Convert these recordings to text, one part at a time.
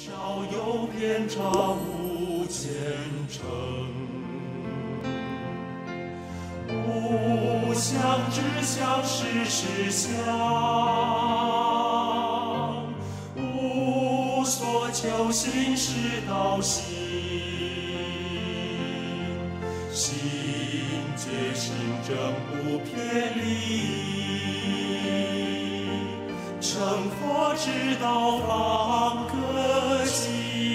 少有遍照无前程，无相知相识是相，无所求心是道心，心结心正不偏离。成佛之道方可期。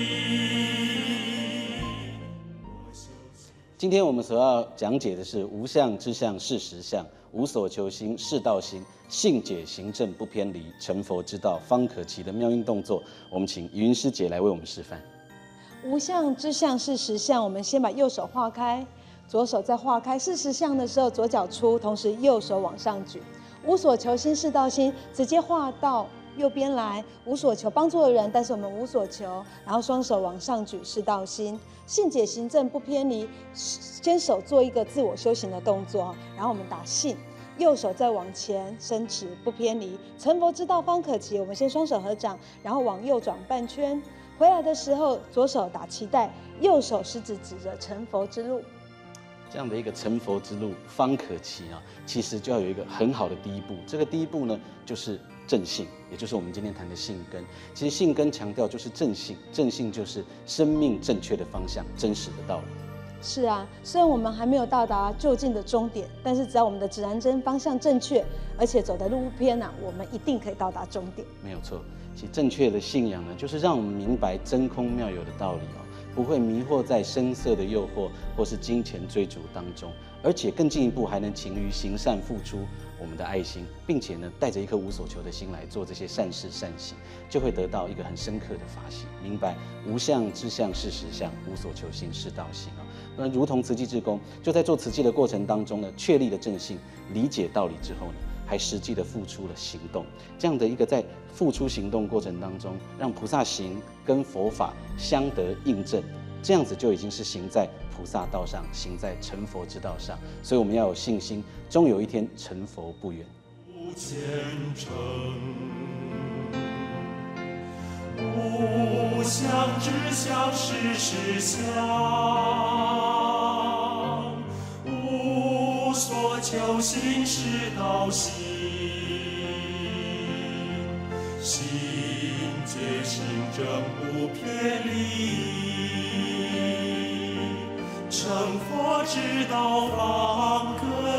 今天我们所要讲解的是无相之相是实相，无所求心是道心，信解行正不偏离，成佛之道方可期的妙音动作。我们请怡云师姐来为我们示范。 无相之相是实相，我们先把右手画开，左手在画开是实相的时候，左脚出，同时右手往上举。无所求心是道心，直接画到右边来。无所求帮助的人，但是我们无所求，然后双手往上举是道心。信解行正不偏离，先手做一个自我修行的动作，然后我们打信，右手再往前伸直不偏离。成佛之道方可期，我们先双手合掌，然后往右转半圈，回来的时候左手打脐带，右手食指指着成佛之路。 这样的一个成佛之路方可期啊，其实就要有一个很好的第一步。这个第一步呢，就是正信，也就是我们今天谈的信根。其实信根强调就是正信，正信就是生命正确的方向，真实的道理。 是啊，虽然我们还没有到达就近的终点，但是只要我们的指南针方向正确，而且走的路不偏啊，我们一定可以到达终点。 没有错，其实正确的信仰呢，就是让我们明白真空妙有的道理哦。不会迷惑在声色的诱惑或是金钱追逐当中，而且更进一步还能勤于行善付出我们的爱心，并且呢带着一颗无所求的心来做这些善事善行，就会得到一个很深刻的法喜，明白无相之相是实相，无所求心是道心啊。那如同慈济志工，就在做慈济的过程当中呢，确立了正信，理解道理之后呢，还实际的付出了行动，这样的一个在付出行动过程当中，让菩萨行跟佛法相得印证，这样子就已经是行在菩萨道上，行在成佛之道上。所以我们要有信心，终有一天成佛不远。 无前程，无相之相是实相，无所求心是道心。心结心正不偏离，成佛之道方可